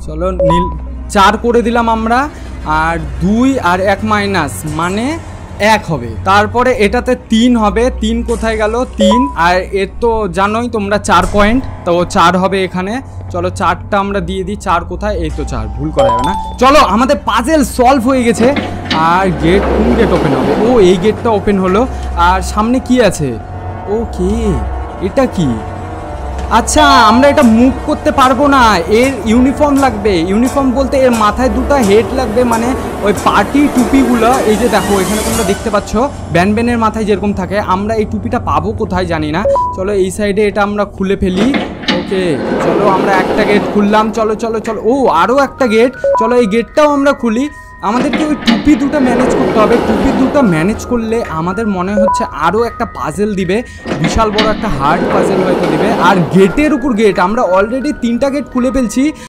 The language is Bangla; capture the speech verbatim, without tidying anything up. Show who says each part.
Speaker 1: চলো নীল চার করে দিলাম আমরা, আর দুই আর এক মাইনাস মানে এক হবে। তারপরে এটাতে তিন হবে, তিন কোথায় গেল তিন, আর এর তো জানোই তোমরা চার পয়েন্ট, তো চার হবে এখানে। চলো চারটা আমরা দিয়ে দিই, চার কোথায়, এই তো চার, ভুল করা যাবে না। চলো আমাদের পাজেল সলভ হয়ে গেছে। আর গেট, কোন গেট ওপেন হবে? ও এই গেটটা ওপেন হলো। আর সামনে কি আছে? ওকে এটা কি? আচ্ছা আমরা এটা মুভ করতে পারবো না, এর ইউনিফর্ম লাগবে। ইউনিফর্ম বলতে এর মাথায় দুটো হেড লাগবে, মানে ওই পার্টি টুপিগুলো। এই যে দেখো এখানে তোমরা দেখতে পাচ্ছ ব্যান ব্যানের মাথায় যেরকম থাকে, আমরা এই টুপিটা পাবো কোথায় জানি না। চলো এই সাইডে এটা আমরা খুলে ফেলি। ওকে চলো আমরা একটা গেট খুললাম। চলো চলো চলো, ও আরও একটা গেট। চলো এই গেটটাও আমরা খুলি। আমাদেরকে ওই টুপি দুটো ম্যানেজ করতে হবে। টুপি দুটো ম্যানেজ করলে আমাদের মনে হচ্ছে আরও একটা পাজেল দিবে, বিশাল বড় একটা হার্ড পাজেল হয়তো দিবে। আর গেটের উপর গেট, আমরা অলরেডি তিনটা গেট খুলে ফেলছি।